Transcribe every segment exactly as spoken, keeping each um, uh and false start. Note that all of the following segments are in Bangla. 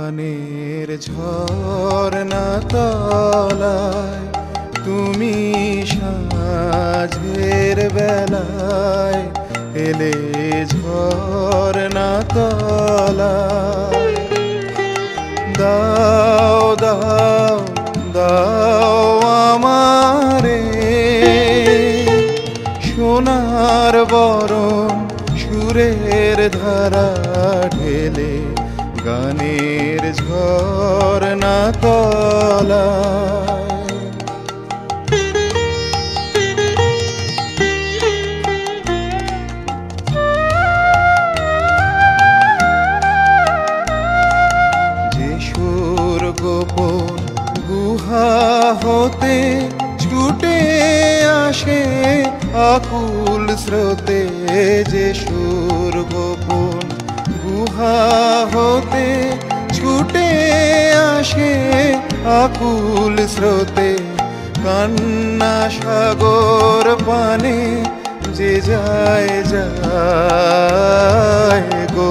গানের ঝর্ণা তলায় তুমি সাঁঝের বেলায় এলে ঝর্ণা তলায়। দাও দাও দাও আমারে সোনার বরণ সুরের ধারা ঢেলে গানের ঝর্ণা তলায়। যে সুর গোপন গুহা হতে ছুটে আসে আকুল স্রোতে, যে সুর গোপন গুহা হতে ছুটে আসে আকুল স্রোতে, কান্না সাগর পানে যে যায় যায় গো।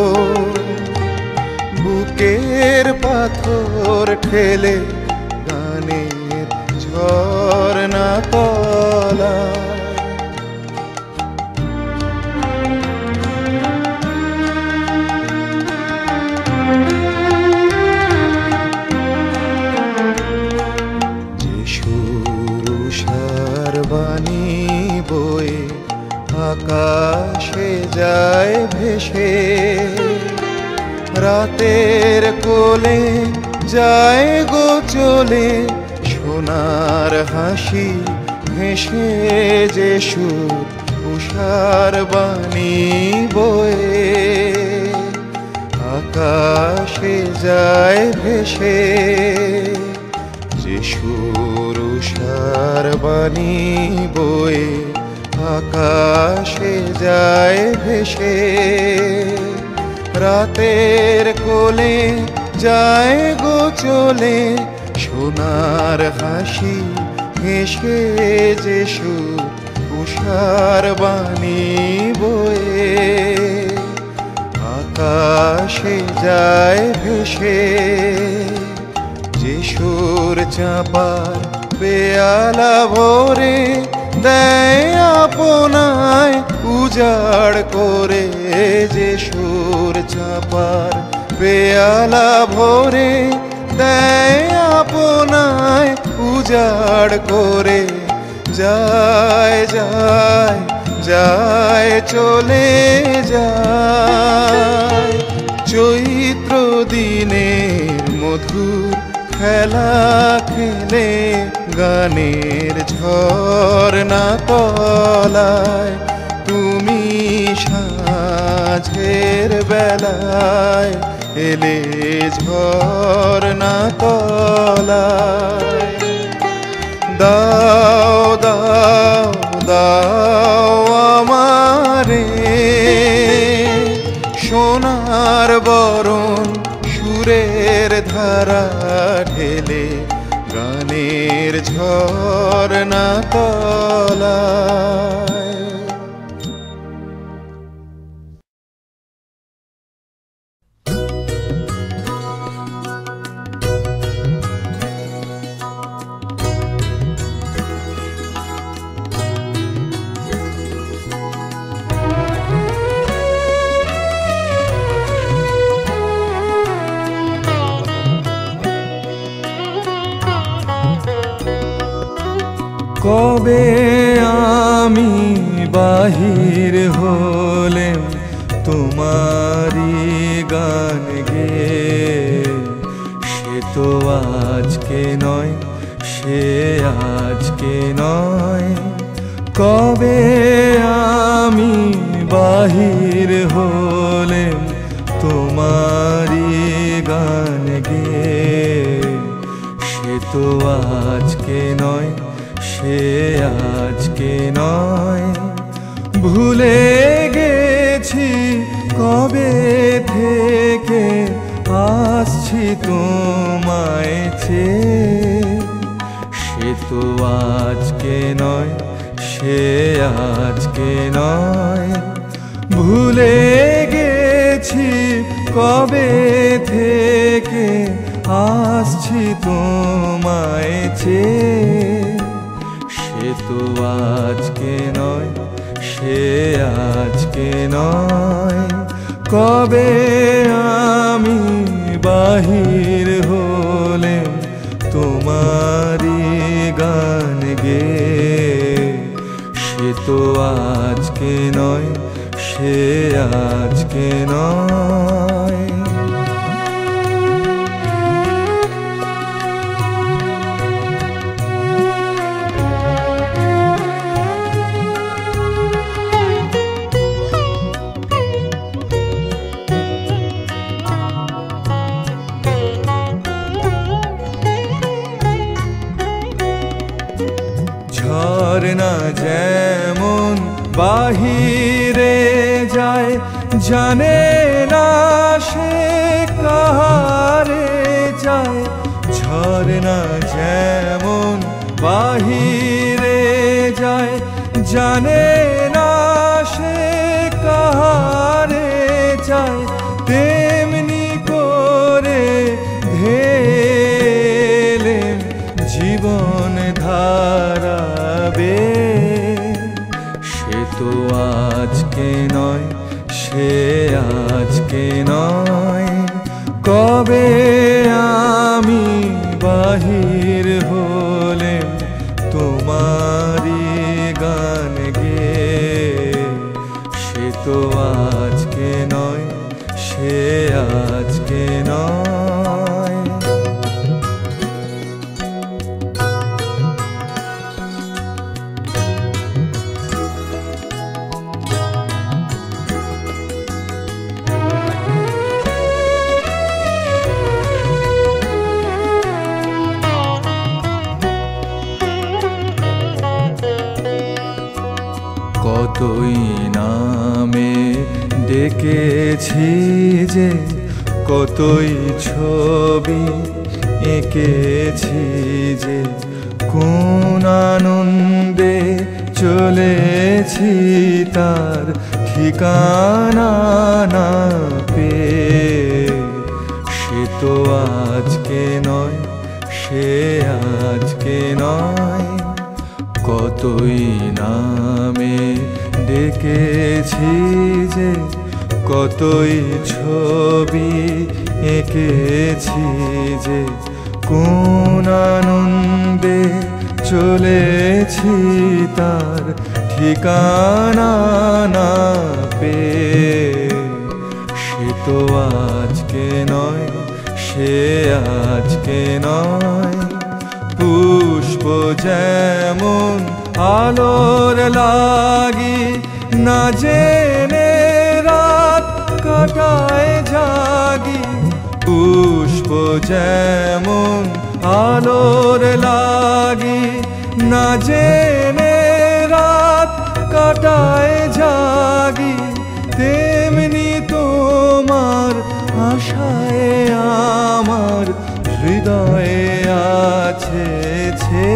বুকের পাথর ঠেলে গানের ঝর্ণা তলায়। বাণী বয়ে আকাশে যায় ভেসে, রাতের কোলে যায় গো চলে সোনার হাসি ভেসে, যে সুর উষার বাণী বয়ে আকাশে যায় ভেসে, যে সুর উষার বাণী বয়ে আকাশে যায় ভেসে, রাতের কোলে যায় গো চলে সোনার হাসি হেসে, যে সুর উষার বাণী বয়ে আকাশে যায় ভেসে, যে সুর চাপার পেয়ালা ভরে দেয় আপনায় উজাড় করে, যে সুর চাপার পেয়ালা ভরে দেয় আপনায় উজাড় করে, যায় যায় যায় চলে যায় চৈত্র দিনের মধুর খেলা খেলে গানের ঝর্ণা তলায়। তুমি সাঁঝের বেলায় এলে ঝর্ণা তলায়। দাও দাও দাও আমারে সোনার বরণ সুরের ধারা ঢেলে গানের ঝর্ণা তলায়। কবে আমি বাহির হলেম তোমারি গান গেয়ে, সে তো আজকে নয়, সে আজকে নয়। কবে আমি বাহির হলেম তোমারি গান গেয়ে, সে তো আজকে নয়, সে আজকে নয়। ভুলে গেছি কবে থেকে আসছি তোমায় চেয়ে, সে তো আজকে নয়, সে আজকে নয়। ভুলে গেছি গেছি কবে থেকে আসছি তোমায় চেয়ে, সে তো আজকে নয়, সে আজকে নয়। কবে আমি বাহির হলেম তোমারি গান গেয়ে, সে তো আজকে নয়, সে আজকে নয়। ঝরনা যেমন বাহিরে যায়, জানে না সে কাহারে যায়। ঝরনা যেমন বাহিরে যায়, জানে না সে কাহারে যায়। তেমনি করে ধেলেন জীবন ধারা বেয়ে, সে তো আজকে নয়, সে আজকে নয়। কবে আমি বাহির হলেম তোমারি গান গেয়ে, সে তো আজকে নয়, সে আজকে নয়। কতই নামে ডেকেছি যে, কতই ছবি এঁকেছি যে, কোন আনন্দে চলেছি তার ঠিকানা না পেয়ে, সে তো আজকে নয়, সে আজকে নয়। কতই নামে ডেকেছি যে, কতই ছবি এঁকেছি যে, কোন আনন্দে চলেছি তার ঠিকানা না পেয়ে, সে তো আজকে নয়, সে আজকে নয়। পুষ্প যেমন আলোর লাগি না জেনে রাত কাটায় জাগি, পুষ্প যেমন আলোর লাগি না জেনে রাত কাটায় জাগি, তেমনি তোমার আশায় আমার হৃদয়ে আছে ছে।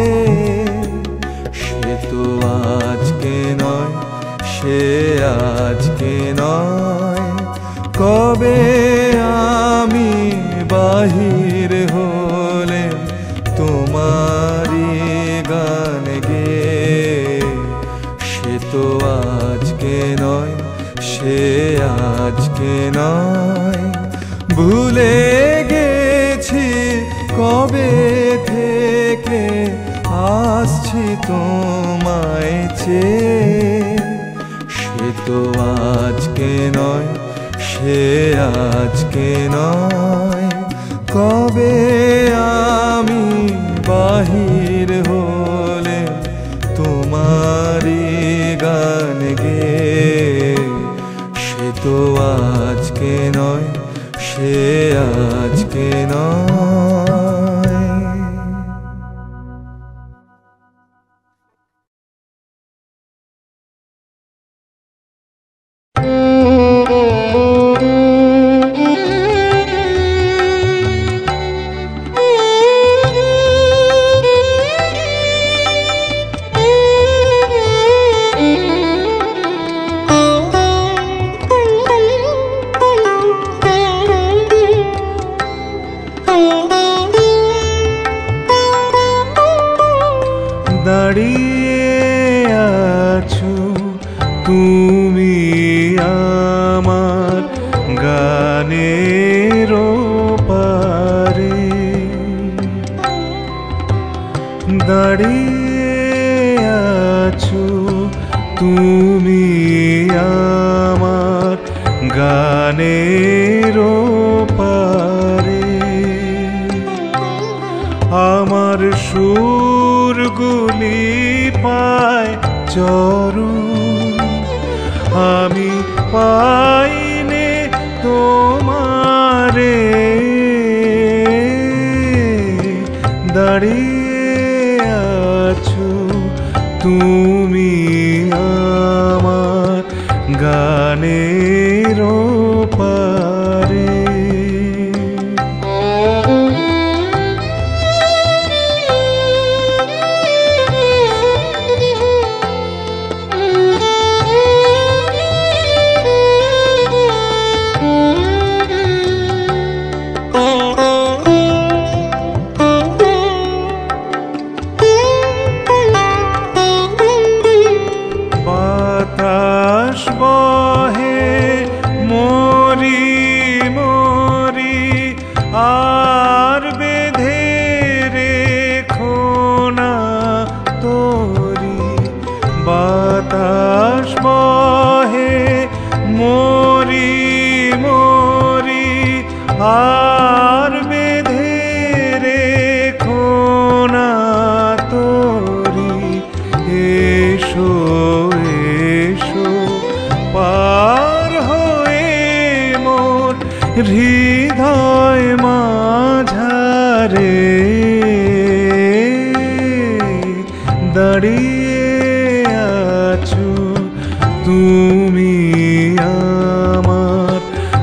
সে তো আজকে নয়, সে আজকে নয়। কবে আমি বাহির হলেম তোমারি গান গেয়ে, সে তো আজকে নয়, সে আজকে নয়। ভুলে গেছি কবে থেকে আসছি তোমায় চেয়ে, সে তো আজকে নয়, সে আজকে নয়। কবে আমি বাহির হলেম তোমারি গান গেয়ে, সে তো আজকে নয়, সে আজকে নয়। দাঁড়িয়ে আছো তুমি আমার গানের পারে, দাঁড়িয়ে আছো তুমি আমার গানের পারে। আমার সুরগুলি পায় চরণ, আমি পাইনে তোমারে, দাঁড়িয়ে আছো তুমি আমার গানের পারে। বাতাস বহে মরি মরি আর বেঁধে রেখো না তোরি, বাতাস বহে মরি মরি আর বেঁধে রেখো না তোরি। এসো এসো পার হয়ে মোর হৃদয় মাঝারে, দাঁড়িয়ে আছো তুমি আমার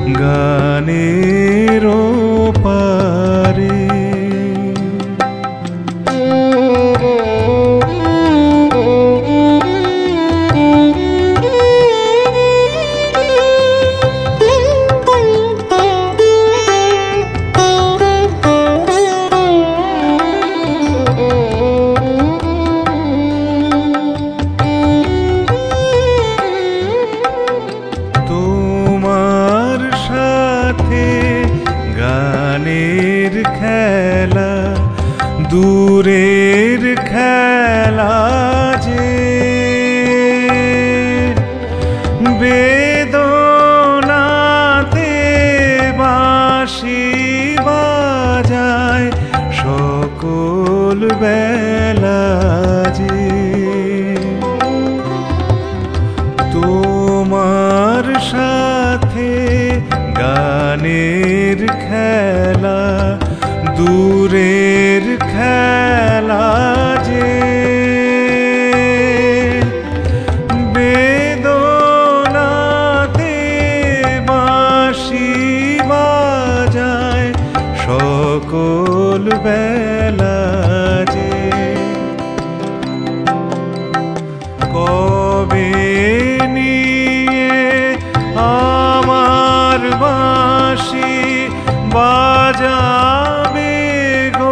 গানের পারে। তোমার সাথে গানের খেলা দূরের খেলা যে, বেদনাতে বাঁশি বাজায় সকল বেলা যে। তোমার সাথে গানের খেলা দূরের খেলা যে, বেদনাতে বাঁশি বাজায় সকল বেলা যে। কবে নিয়ে আমার বাঁশি বাজাবে গো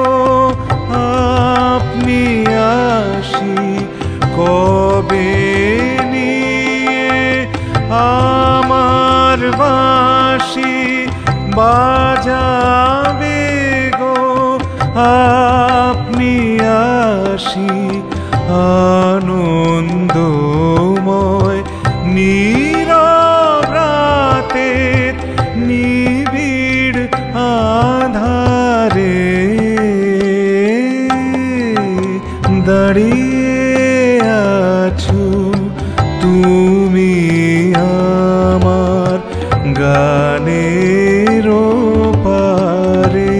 আপনি আসি, কবে নিয়ে আমার বাঁশি বাজাবে গো আপনি আসি। আনন্দময় নীরব রাতের নিবিড় আধারে, দাঁড়িয়ে আছো তুমি আমার গানের পারে।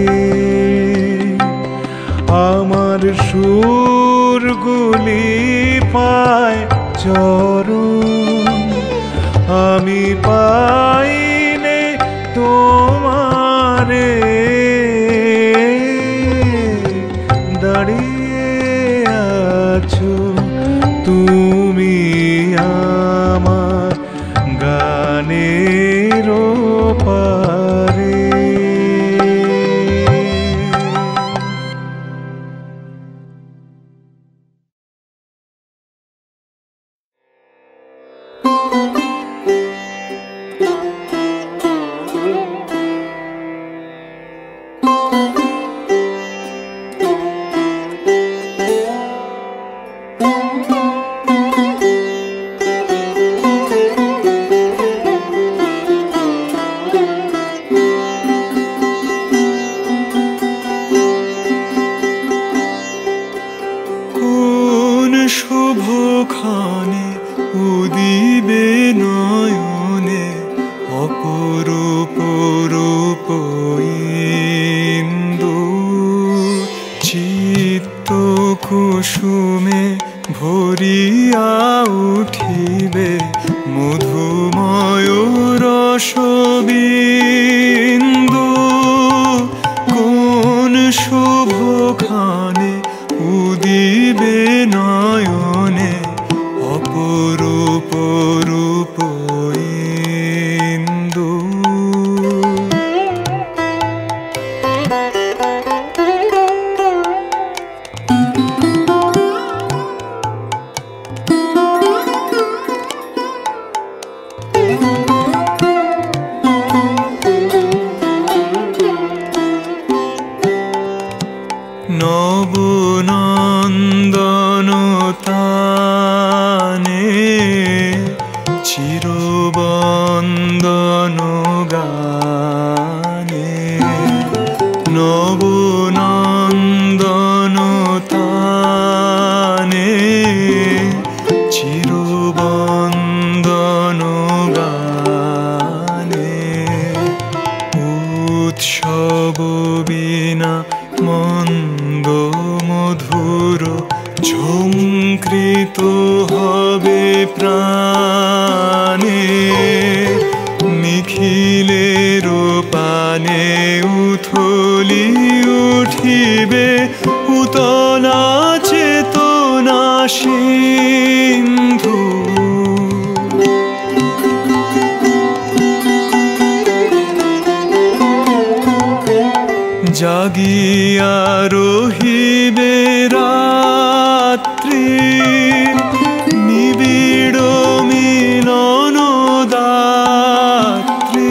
আমার সুরগুলি পায় চরণ, আমি পাইনে তোমারে, দাঁড়িয়ে আছো তুমি আমার গানের পারে। শুভক্ষণে উদিবে নয়নে অপরূপ রূপ ইন্দু চিত্ত কুসুমে ভরিয়া উঠিবে মধুময় রসবিন্দু কোন শুভক্ষণে উদিবে নয়নে অপরূপ রূপ ইন্দু নবনন্দনতানে চিরবন্দন গানে নবনন্দনতানে চিরবন্দন গানে উৎসব বিনা মন্দ মধুর ঝঙ্কৃত হবে প্রাণে নিখিলের পানে উথলি উঠিবে উতলা চেতনা সিন্ধু জাগিয়া রহিবে রাত্রি নিবিড় মিলন দাত্রী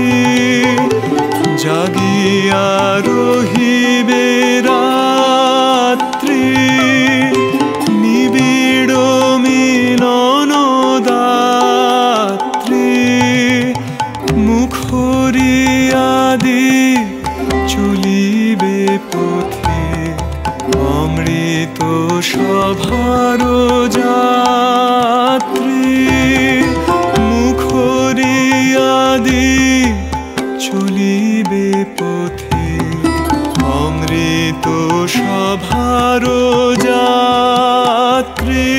জাগিয়া রহিবে রাত্রি নিবিড় মিলন দাত্রী মুখরিয়া দিক চলিবে পথে অমৃত সভার যাত্রী মুখরিয়া দিক চলিবে পথে অমৃত সভার যাত্রী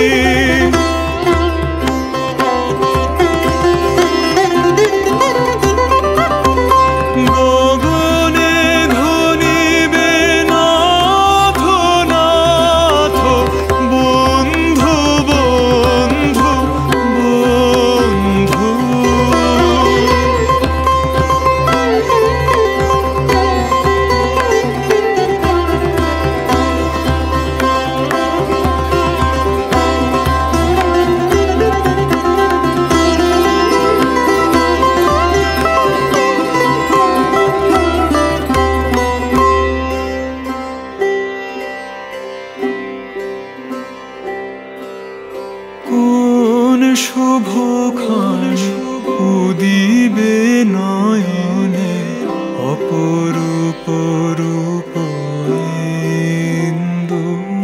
কোন শুভক্ষণ উদিবে নয়নে অপরূপ রূপ ইন্দু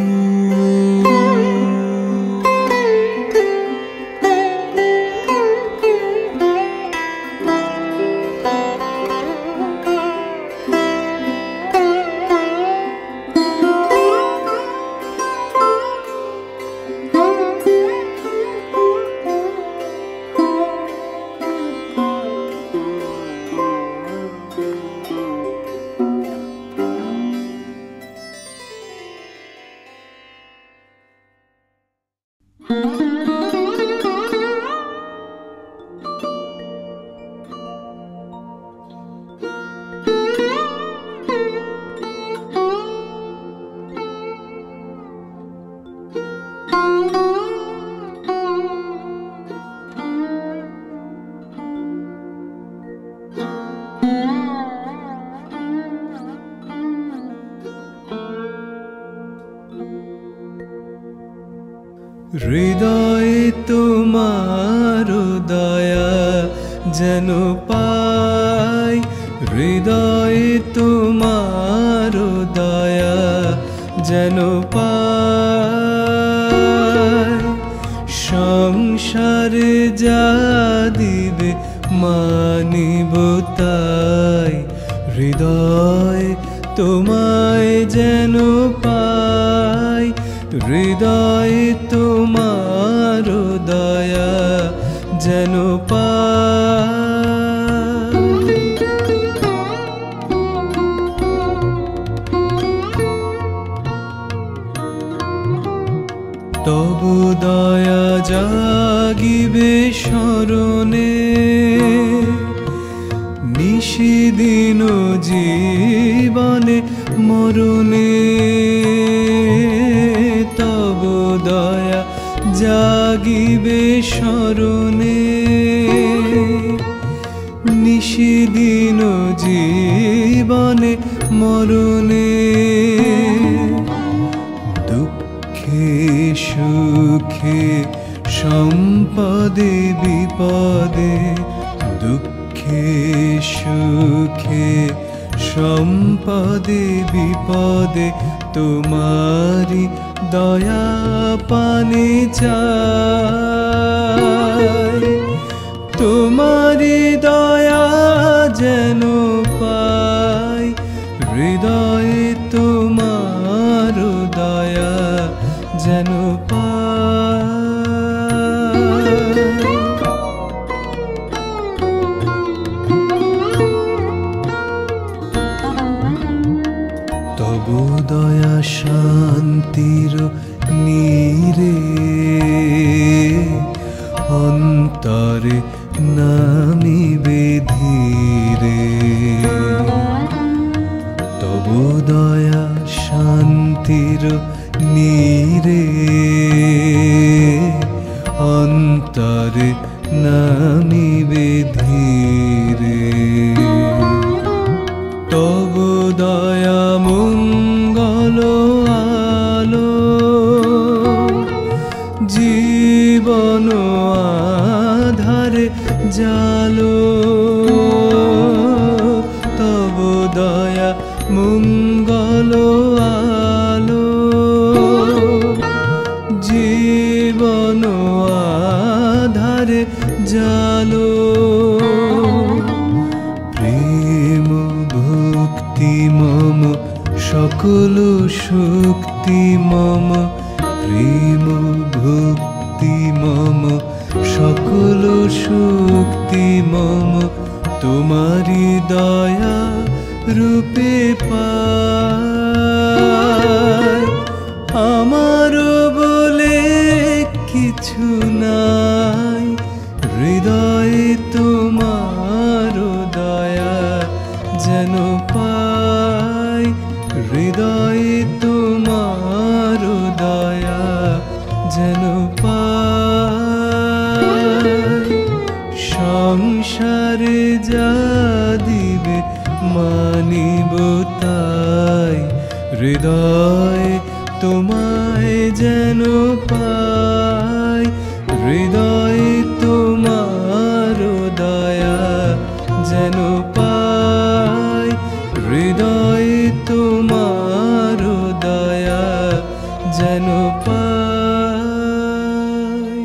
হৃদয়ে তোমার দয়া যেন পাই, হৃদয়ে তোমার দয়া যেন পাই। সংসারে যা দিবে মানিব তাই, হৃদয় তোমায় যেন পাই, হৃদয় তোমার দয়া যেন পাই। তবু দয়া জাগিবে স্মরণে, নিশিদিন জীবনে মরণে। তবু দয়া জাগিবে স্মরণে, নিশিদিন জীবনে মরণে। দুঃখে সুখে সম্পদে বিপদে, দুঃখে সুখে সম্পদে বিপদে তোমারি দয়া পানে চাই, তোমারি দয়া যেন পাই, হৃদয়ে তোমার দয়া যেন পাই। তবু দয়া শান্তির নীরে, অন্তরে নামিবে ধীরে। তবু দয়া শান্তির নীরে, অন্তরে নামিবে ধীরে। তবু দয়া মঙ্গল আলো, জীবন আধারে জালো। তবু দয়া মঙ্গল আলো, জীবন আধারে জালো। প্রেম ভক্তি মম সকল শক্তি মম, প্রেম ভক্তি মম সকল শক্তি মম তোমারি দয়া রূপে পাই। আমার বলে কিছু নাই, হৃদয়ে তোমার দয়া যেন পাই, হৃদয়ে তোমার দয়া যেন পাই। সংসারে যা দিবে মানিব তাই, হৃদয় তোমায় যেন পাই, হৃদয়ে তোমার দয়া যেন পাই, হৃদয়ে তোমার দয়া যেন পাই।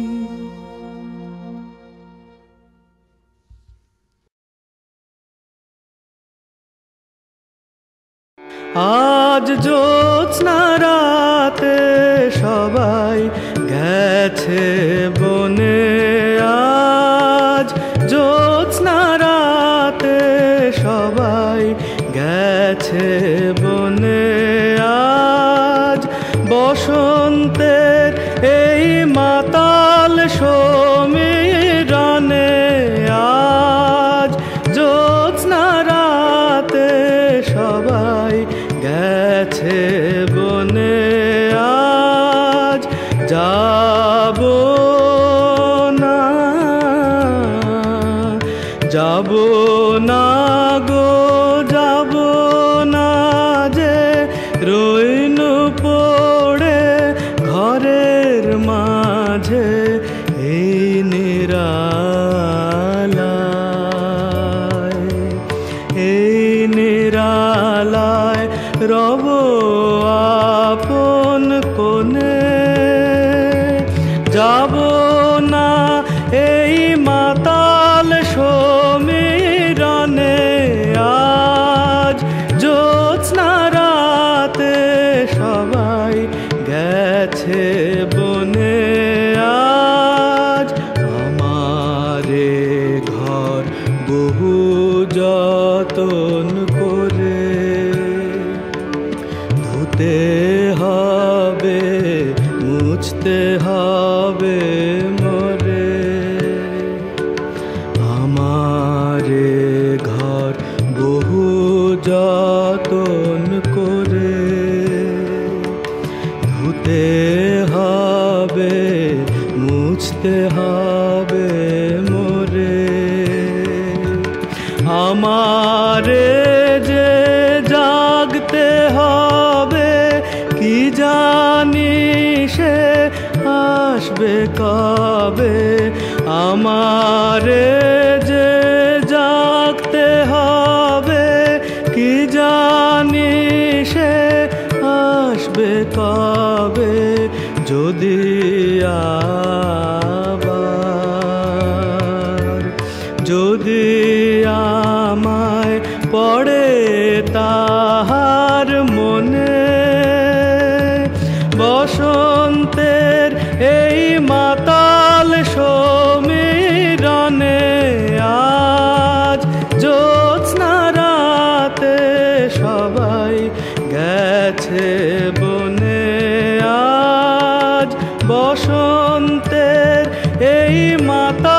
আজ জ্যোৎস্না রাতে সবাই গেছে বনে, আজ জ্যোৎস্না রাতে সবাই গেছে বনে। আজ বসন্তের এই মাতাল সমীরণে, আজ জ্যোৎস্না রাতে সবাই গেছে বনে। আজ যাব না, যাব না গো, যাব না যে রইনু পড়ে ঘরের মাঝে এই নিরালায়, এই নিরালায় রব আপন কোণে। যাব না বনে আজ আমারে ঘর বহু যতন করে ধুতে হবে মুছতে হবে মরে আমারে ঘর বহু যতন করে ধুতে হবে মুছতে হবে মোরে আমারে যে জাগতে হবে কি জানি সে আসবে কবে আমারে যে জাগতে হবে কি জানি সে আসবে কবে যদি আবার যদি আমায় পড়ে তাহার মনে বসন্তের এই মাতাল সমীরণে আজ জ্যোৎস্না রাতে সবাই গেছে বনে আজ বসন্তের এই মাতা